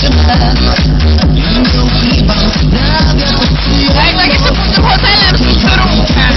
Ej, tak jeszcze pod tym hotelem z Torunkę.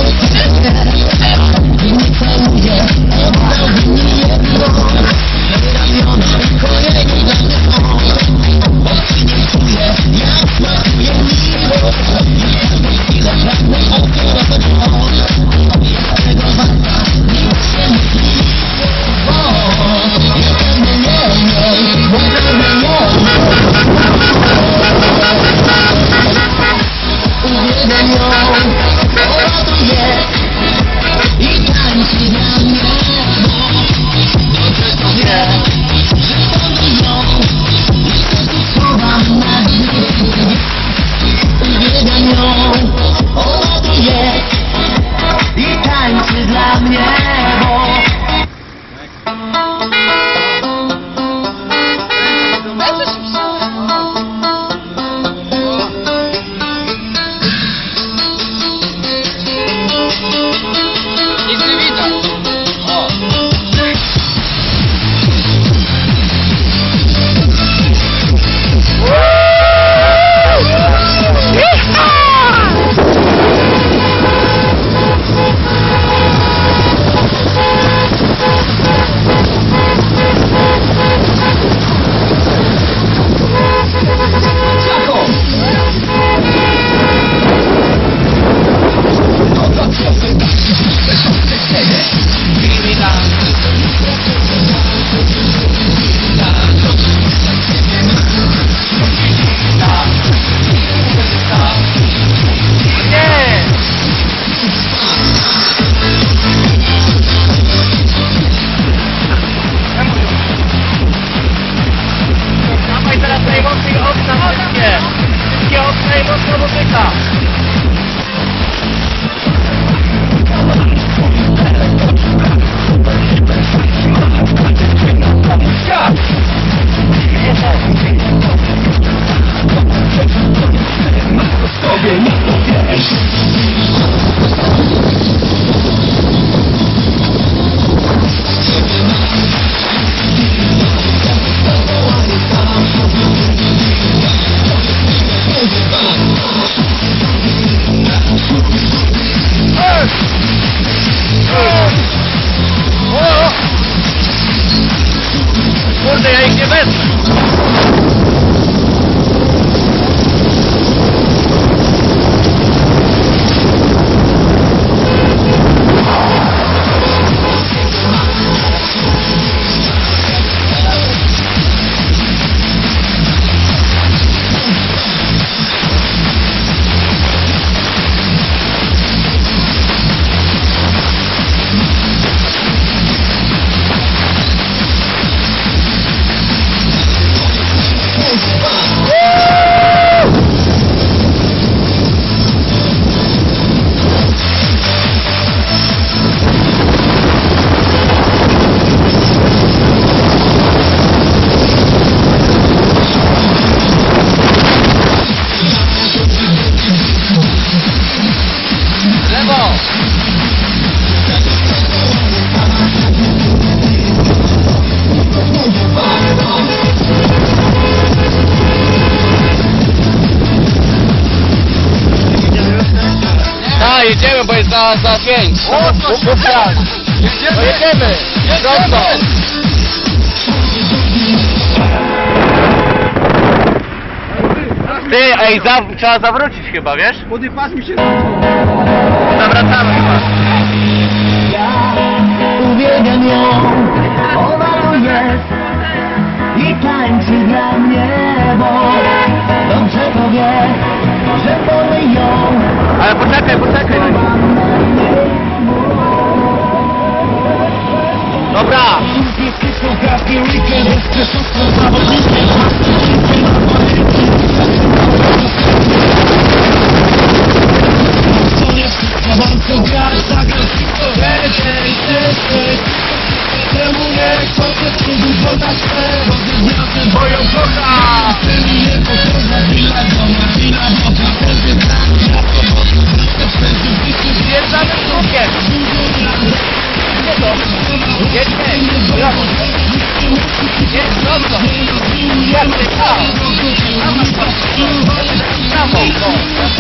Kurde, ja ich nie wezmę. Jedziemy, bo jest za 5. Jedziemy! Prosto! Ty, ej, trzeba zawrócić chyba, wiesz? Młody pas mi się... Zawracamy chyba. Ja uwielbiam ją, ona tu jest i tańczy dla mnie, bo dobrze to wie, że wolę ją. Ale poczekaj. Dobra! Zjeżdżamy z kółkiem! Jedźmy! Jedź prosto! Jak ty tam? Brawo, no.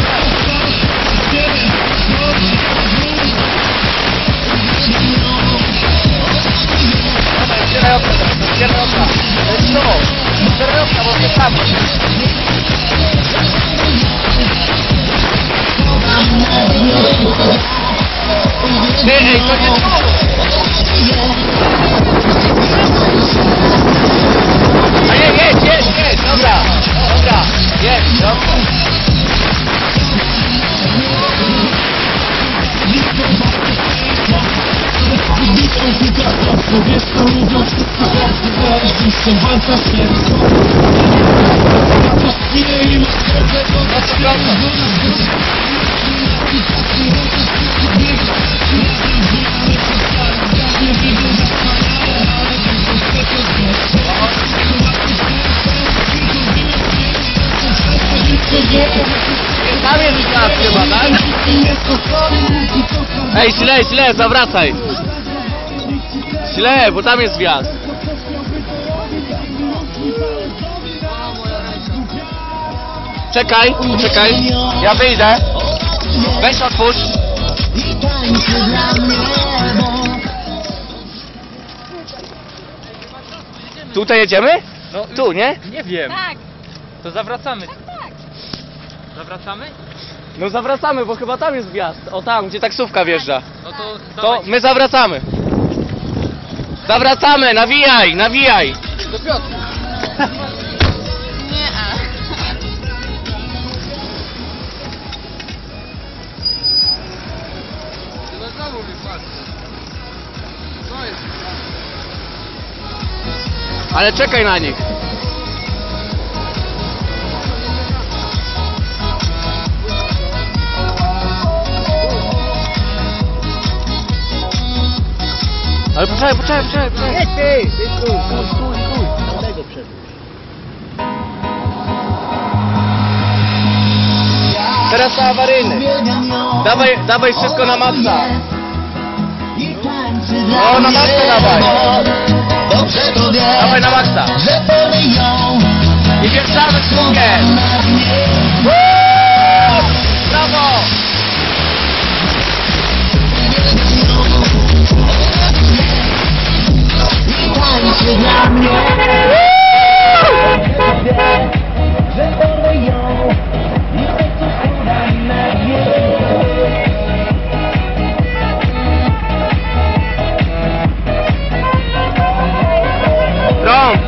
Otwieraj okno teraz, otwieraj okna. Co? Otwieraj okna, bo się tam. Ty, ej, to nie to! A nie, jedź, dobra, jedź, dobra. Tam jest gaz chyba, tak? Ej, źle, zawracaj. Źle, bo tam jest wjazd. Czekaj. Ja wyjdę. Weź otwórz. Tutaj jedziemy? No, Tu, nie? nie wiem. Tak, To zawracamy. tak. Zawracamy? No zawracamy, bo chyba tam jest wjazd. O tam, gdzie taksówka wjeżdża. No to To my zawracamy. Zawracamy, nawijaj. do Piotra. Nie, No znowu wypadł. Co jest? Ale czekaj na nich. Ale poczekaj. Stój. Tamtego przeżyć. Teraz na awaryjny. Dawaj wszystko na maksa. No, na maksa dawaj. Dawaj na maksa. I wjeżdżamy w smugę. Brawo! Tańczy dla mnie, że porwę ją i bez cuchura na dnie. Trąb!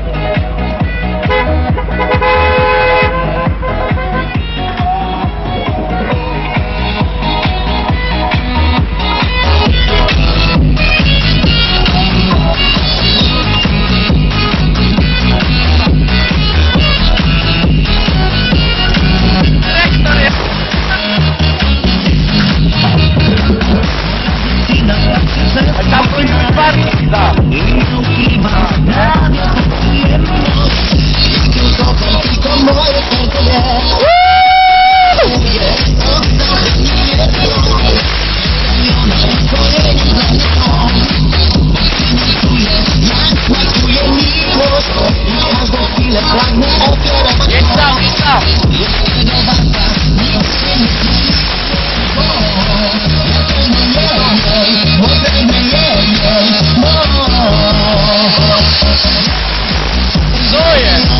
Tam powinien być parking, da. Jedź tam. Co jest?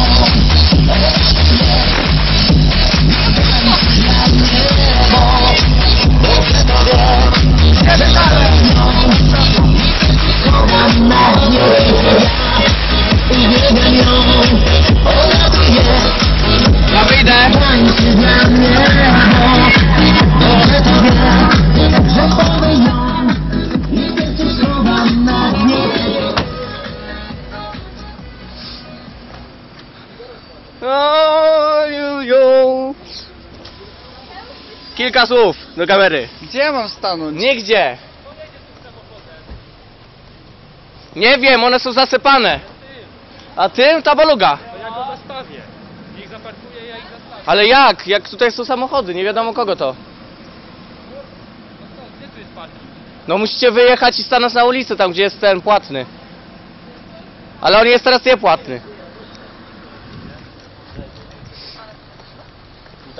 Ja wyjdę. Kilka słów do kamery. Gdzie ja mam stanąć? Nigdzie. Nie wiem, one są zasypane. A tym ta baluga. To ja go zastawię. Niech zaparkuje, ja ich zastawię. Ale jak? Jak tutaj są samochody? Nie wiadomo kogo to. No co, gdzie tu jest parking? No musicie wyjechać i stanąć na ulicy, tam gdzie jest ten płatny. Ale on jest teraz niepłatny.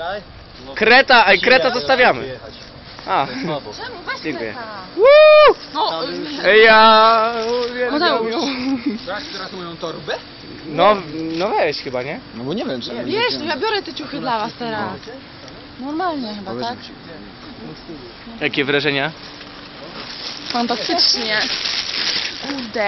Kreta, ej, Kreta zostawiamy. A, Czemu? Weź dziękuję. Kreta. No, Ej, ja uwielbiam Mateusz. ją. Brasz teraz moją torbę? No weź chyba, nie? No bo nie wiem, czy... wiesz, no ja biorę te ciuchy dla was teraz. Normalnie chyba, tak? Jakie wrażenia? Fantastycznie. Kurde.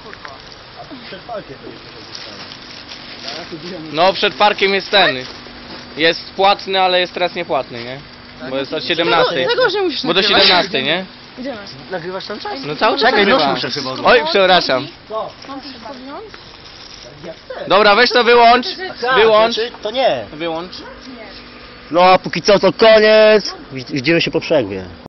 No, przed parkiem jest ten. Jest płatny, ale jest teraz niepłatny, nie? Bo jest od 17. Tego, że musisz Bo do nagrywać. 17, nie? Idziemy. Nagrywasz tam czas? No cały czas Czekaj, nagrywam. nóż muszę chyba odłożyć. Oj, przepraszam. Mam coś podjąć? Dobra, weź to wyłącz. Wyłącz. To nie. Wyłącz. No a póki co to koniec. Widzimy się po przerwie.